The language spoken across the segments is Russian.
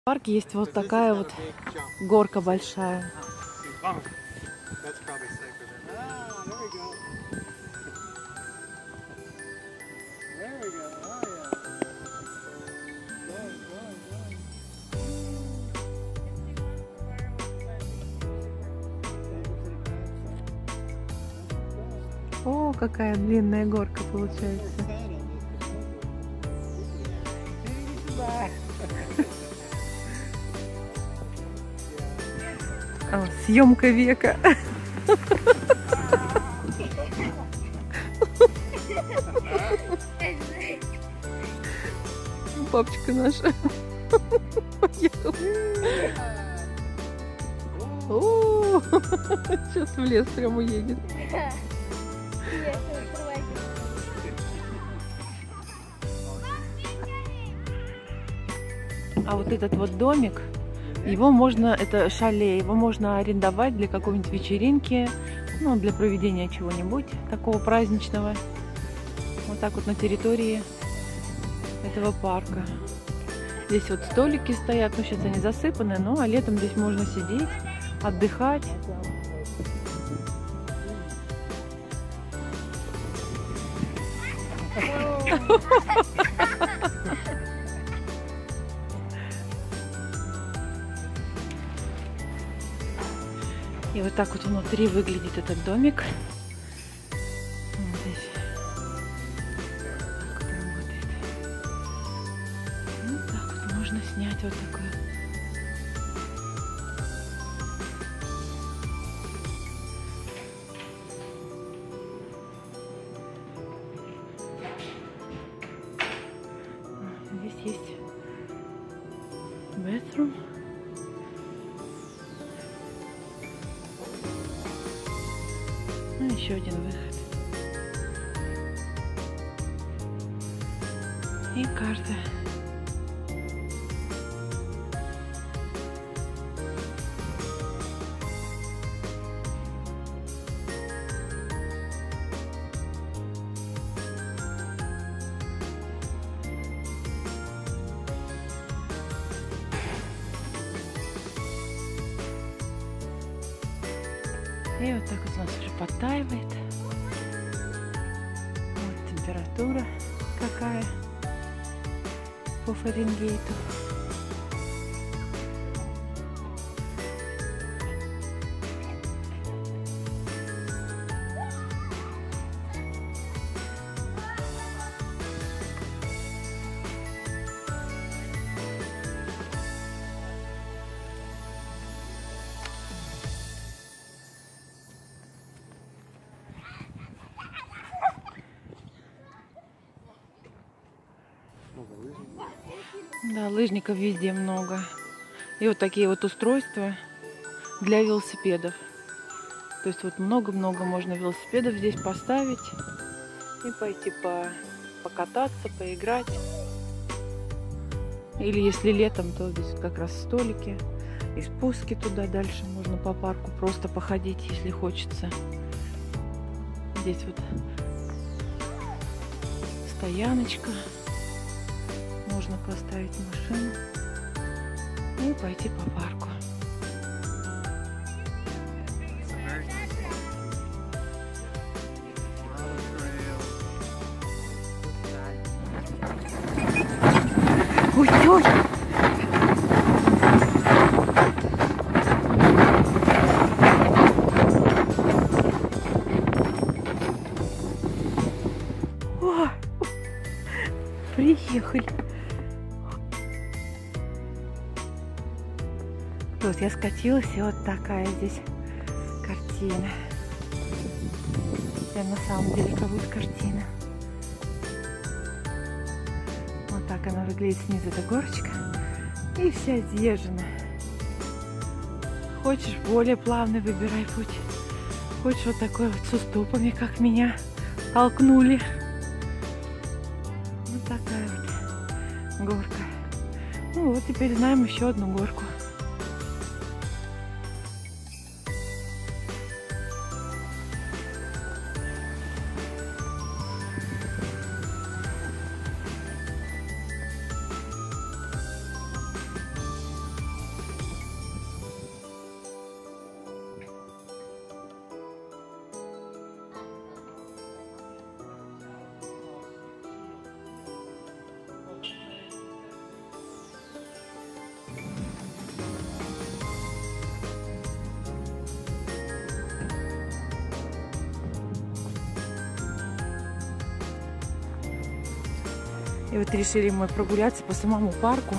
В парке есть вот такая вот горка большая. О, какая длинная горка получается. О, съемка века. Папочка наша. О, сейчас в лес прямо уедет. А вот этот вот домик, его можно, это шале, его можно арендовать для какой-нибудь вечеринки, ну, для проведения чего-нибудь такого праздничного. Вот так вот на территории этого парка. Здесь вот столики стоят, ну, сейчас они засыпаны, ну, а летом здесь можно сидеть, отдыхать. И вот так вот внутри выглядит этот домик. Вот здесь. Так вот работает. Вот так вот можно снять вот такой. Здесь есть bathroom. Ну, еще один выход. И карта. И вот так вот у нас уже подтаивает. Вот температура какая по Фаренгейту. Да, лыжников везде много. И вот такие вот устройства для велосипедов. То есть вот много-много можно велосипедов здесь поставить и пойти покататься, поиграть. Или если летом, то здесь как раз столики и спуски туда дальше. Можно по парку просто походить, если хочется. Здесь вот стояночка. Можно поставить машину и пойти по парку. Ой-ой! О! Приехали. Вот я скатилась, и вот такая здесь картина. Прям на самом деле как будто картина. Вот так она выглядит снизу, эта горочка. И вся изъезжена. Хочешь более плавный, выбирай путь. Хочешь вот такой вот с уступами, как меня толкнули. Вот такая вот горка. Ну вот теперь знаем еще одну горку. И вот решили мы прогуляться по самому парку.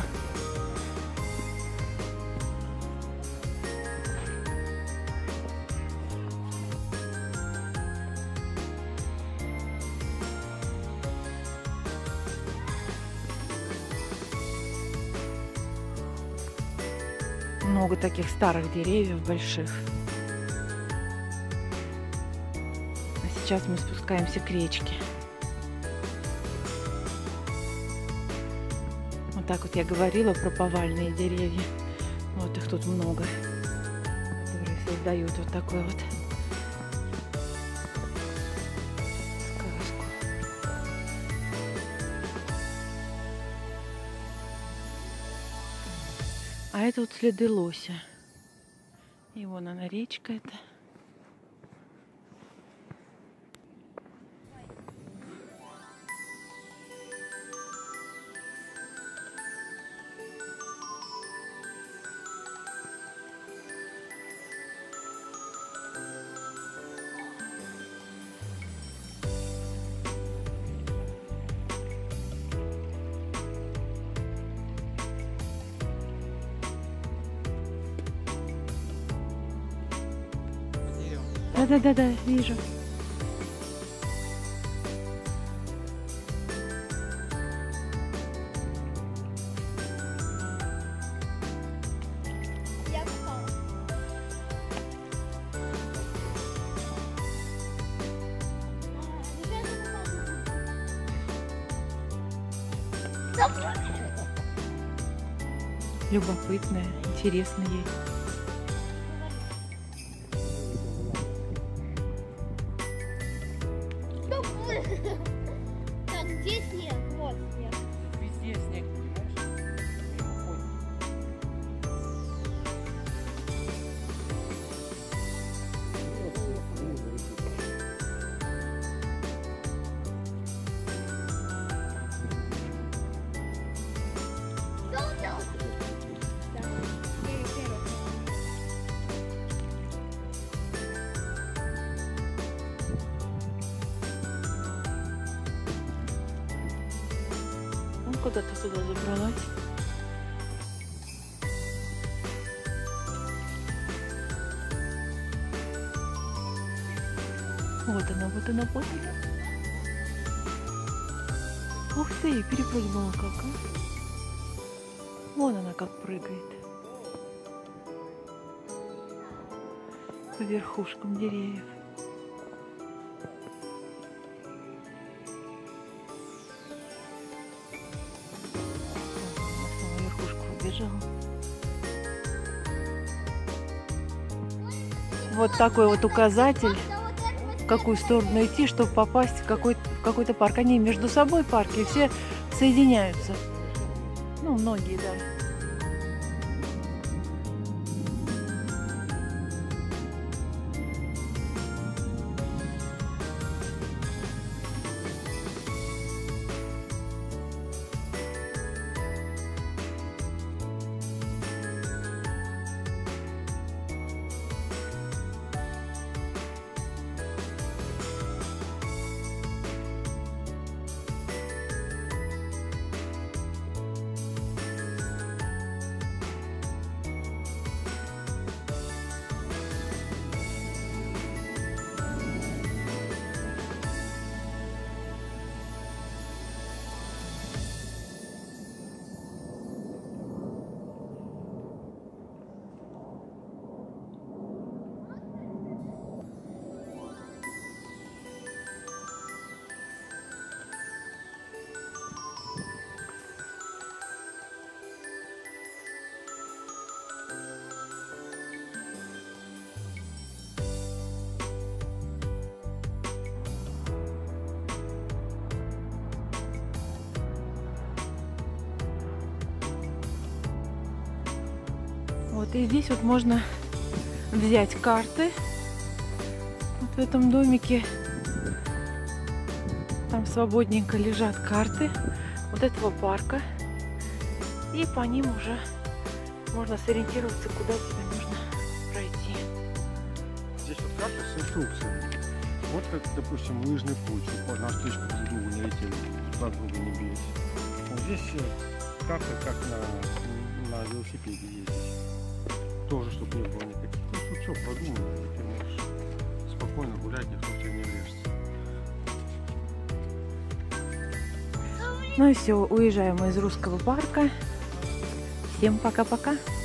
Много таких старых деревьев больших. А сейчас мы спускаемся к речке. Вот так вот я говорила про повальные деревья. Вот их тут много, которые создают вот такой вот сказку. А это вот следы лося. И вон она, речка эта. Да, вижу. Любопытная, интересно ей. Так, где снег? Вот снег. Везде снег, понимаешь? Куда-то сюда забралась. Вот она, вот она, вот она. Ух ты, перепрыгнула как, а? Вон она как прыгает. По верхушкам деревьев. Вот такой вот указатель, в какую сторону идти, чтобы попасть в какой-то парк. Они между собой парки все соединяются. Ну, многие, да. Вот и здесь вот можно взять карты. Вот в этом домике там свободненько лежат карты вот этого парка. И по ним уже можно сориентироваться, куда тебе нужно пройти. Здесь вот карта с инструкцией. Вот как, допустим, лыжный путь. На встречку друг другу не летели, друг друга не бились. Вот здесь карта как на велосипеде ездить. Тоже, чтобы не было никаких. Ну, тут все продумано, и ты можешь спокойно гулять, никто в тебя не врежется. Ну и все, уезжаем мы из русского парка. Всем пока-пока.